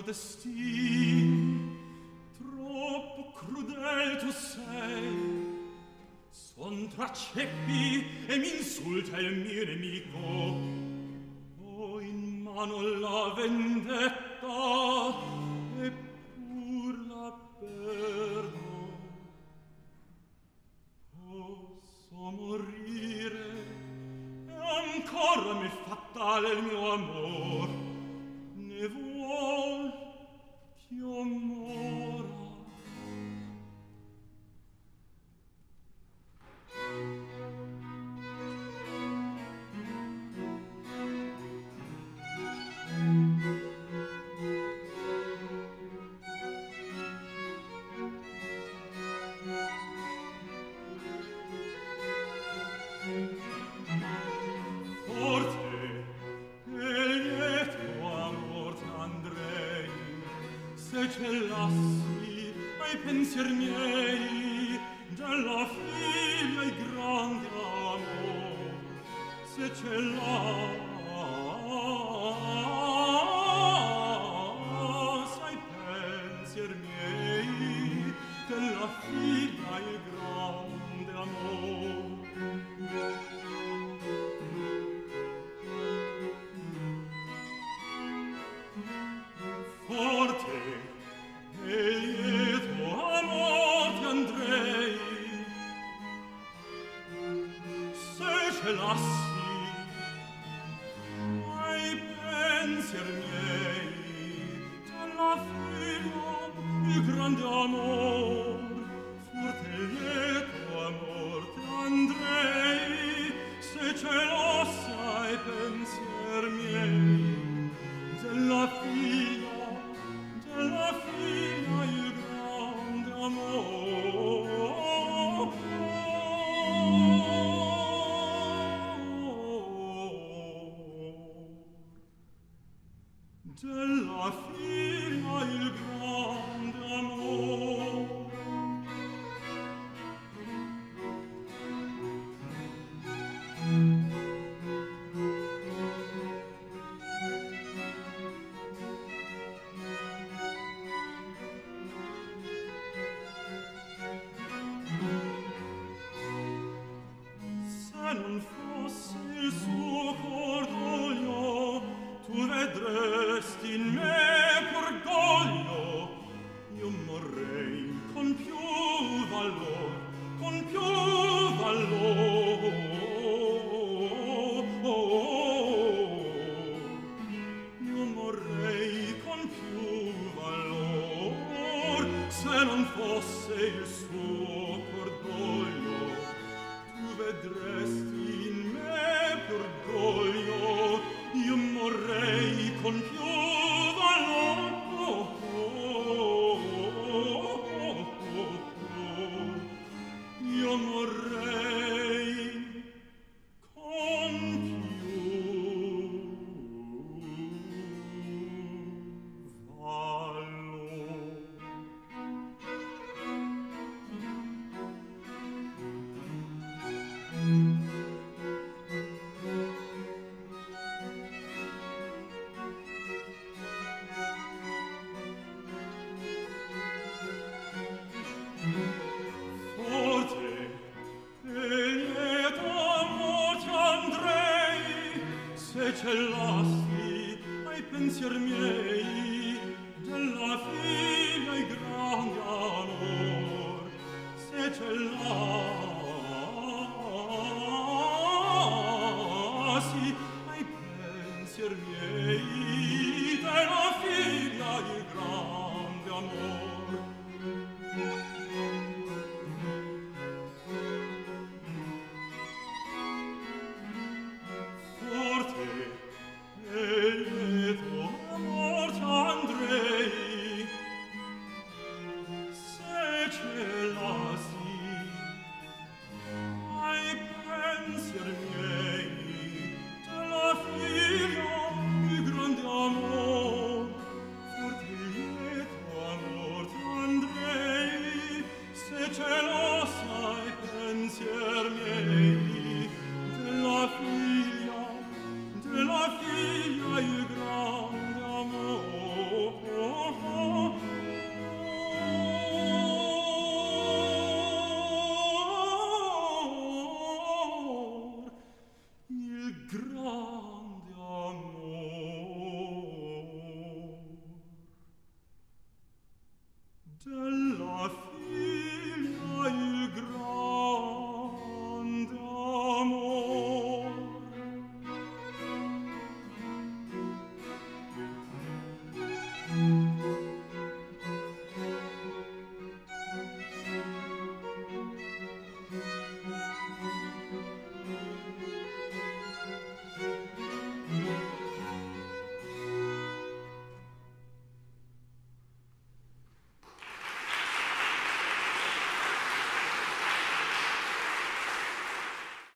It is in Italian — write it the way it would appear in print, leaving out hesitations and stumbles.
destin, troppo crudel tu sei. Son tra ceppi e m'insulta il mio nemico. Ho in mano la vendetta e pur la perdo. Posso morire e ancora m'è fatale il mio amor. Ne vuol ch'io mora. Lassi ai pensier miei della figlia il grande amor, se ce lassi ai pensier miei della figlia il grande amor. Forte e lieto amor ti andrei, se ce lassi ai pensier miei della figlia il grande amor. Forte e lieto amor ti andrei, se ce lassi ai pensier miei della figlia il grande amor. Della figlia il grande amor. Non fosse il suo cordoglio, tu vedresti in me orgoglio. Io morrei con più valor, con più valor. Io morrei con più valor, se non fosse il suo cordoglio. Vedresti in me più orgoglio, io morrei con più valor. Io morrei con più valor. Ce lassi ai pensier miei della figlia il grande amor, se ce lassi